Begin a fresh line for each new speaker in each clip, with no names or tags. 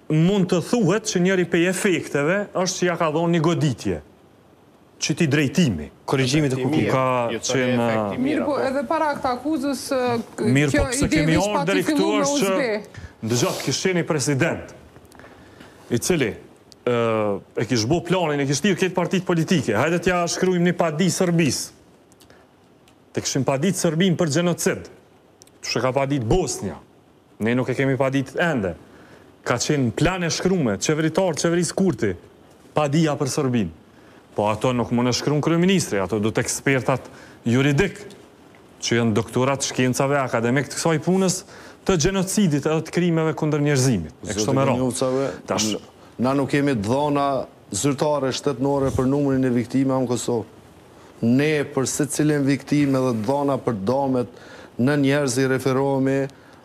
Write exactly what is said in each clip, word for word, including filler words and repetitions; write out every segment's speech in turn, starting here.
mund të thuhet që njëri prej efekteve është që ja ka dhënë një goditje. Që ti drejtimi.
Korrigjimi të kuptimit.
Ka qenë...
Mirë, po edhe para këtë akuzës,
Mirë, po pëse kemi
ide
orë deri këtu është që... Ndëgjat, kishtë qeni president, i cili e kishtë bo planin, e kishtë tirë këtë partit politike. Hajde t'ja shkrujmë një padi Sërbis. Te këshim padit Sërbim për gjenocid. Që ka padit Bosnia. Ne nuk e kemi padit ende. Ka qenë plan e shkrume, qeveritar, qeveris Kurti, padia për Sërbim. Po ato nuk më në shkru në kryeministri, ato du të ekspertat juridik, që janë doktorat shkencave akademik të kësaj punës të genocidit edhe të krimeve kundër njerëzimit. E kështu me ronë.
Na nuk kemi dhona zyrtare shtetnore për numrin e viktime në Kosovë. Ne për se cilin viktime dhe dhona për domet në njerëz i referohemi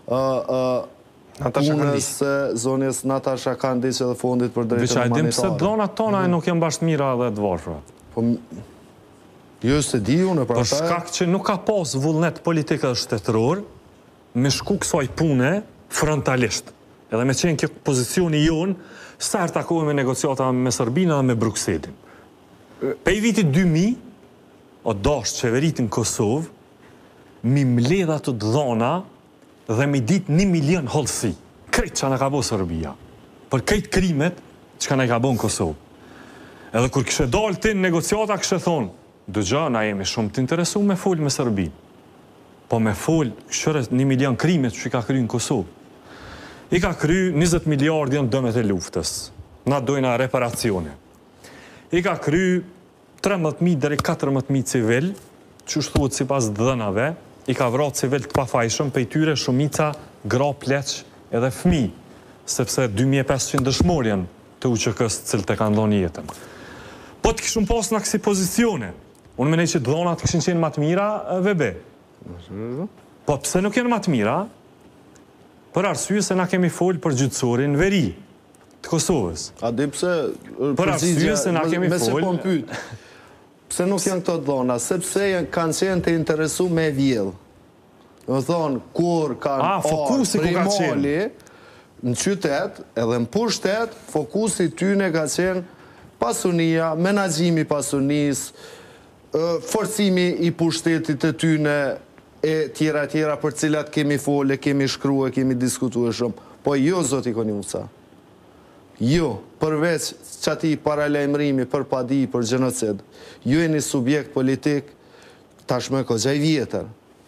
punës zonjes Natasha Kandiqe dhe fondit për drejtën humanitare.
Veqa, pse dhonat tona nuk janë bashkë mira dhe të varfra.
Po, jo se di unë për
ata... Për shkak që nuk ka pas vullnet politika dhe shtetëror, me shku kësaj pune frontalisht. Edhe me qenë kjo pozicioni jonë, sa e takohemi me negociata me Serbina dhe me Brukselin. Pe i vitit dy mijë, o dash qeveritin Kosovë, mi mledha të dhona dhe mi dit një milion hollësi. Krejt që në ka bo Serbia. Për krejt krimet që ka në ka bo në Kosovë. Edhe kur kështë dalë të në negociata, kështë thonë, dëgja, na jemi shumë të interesu me folë me Serbi. Po me folë, kështë një milion krimet që i ka kry në Kosovë. I ka kry njëzet miliard janë dëmet e luftës. Na dojna reparacione. I ka kry trembëdhjetë mijë deri katërmbëdhjetë mijë civil, që shtuat si pas dënave, i ka vra civil të pafajshëm, pe i tyre shumica, gra, pleq edhe fmi, sepse dy mijë e pesëqind dëshmorjen të U Q K-s cilë të kanë dhonë jetën. Po të kishëm pas në kësi pozicione, unë menej që dhonat këshin qenë matë mira, V B. Po pse nuk jenë matë mira, për arsye se na kemi folë për gjytësorin veri të Kosovës.
A di pse...
Për arsye se na kemi folë...
Pse nuk janë këto dhona, sepse kanë qenë të interesu me vjellë. Në thonë, kur kanë orë primoli në qytet, edhe në pushtet, fokusi tyne ka qenë pasunia, menaxhimi pasunis, forcimi i pushtetit të tyne, e tjera tjera për cilat kemi fole, kemi shkrua, kemi diskutu e shumë. Po jo, zoti Konjuca. Jo, përveç që ati paralajmërimi për padi, për gjenocid, ju e një subjekt politik tashme këgjaj vjetër.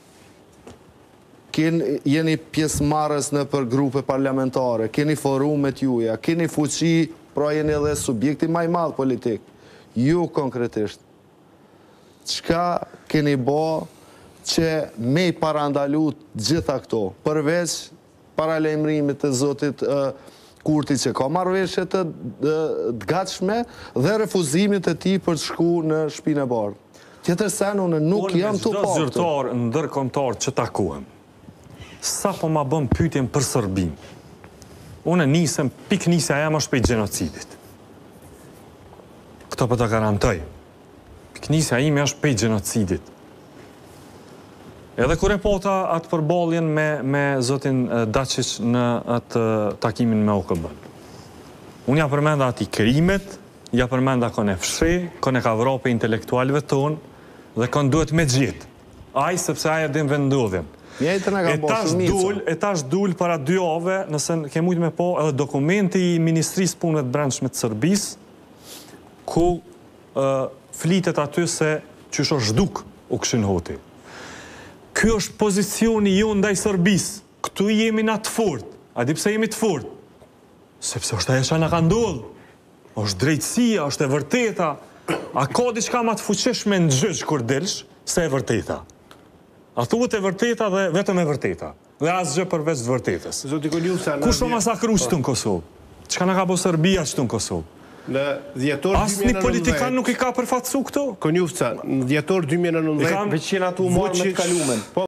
Jeni pjesë marës në për grupe parlamentare, keni forumet juja, keni fuqi, pra jeni edhe subjekti maj madhë politik. Ju konkretisht. Qka keni bo që me i parandalu gjitha këto, përveç paralajmërimit të zotit Kurti që ka marrëveshje të gatshme dhe refuzimit e ti për të shku në shpinë e bardhë. Tjetër sen, unë nuk jam të
paktë. Unë me gjithë zyrtar në ndërkombëtar që takuhem, sa po ma bëm pyetjen për Serbin, unë nisem, pik nisja jam është për gjenocidit. Këto për të garantoj. Pik nisja ime është për gjenocidit. Edhe kur e pota atë përbaljen me zotin Dačić në atë takimin me O K B. Unë ja përmenda ati krimet, ja përmenda kone fshi, kone ka vra për intelektualve tonë dhe kone duhet me gjithë. Aj, sepse aja dhe në vendodhjem. E tash dul para dy ove, nëse ke mujtë me po edhe dokumenti i Ministrisë Punëve të Brendshme të Serbisë, ku flitet aty se që është zhduk u këshin hoti. Kjo është pozicioni ju ndaj Serbisë. Këtu jemi na të fort. A di pse jemi të fort? Sepse është ajo që na ka ndodhur. është drejtësia, është e vërteta. A ka diçka më të fuqishme në gjyq kur delsh se e vërteta? A thuhet e vërteta dhe vetëm e vërteta. Dhe asgjë përveç të vërtetës. Kush o masakru qëtu në Kosovë? Çka na ka bo Serbia qëtu në Kosovë? Asë një politikan nuk i ka përfatësu këto?
Konjufca, në dhjetor dy mijë e nëntëdhjetë, veç qenë atu marrë me të kalumen.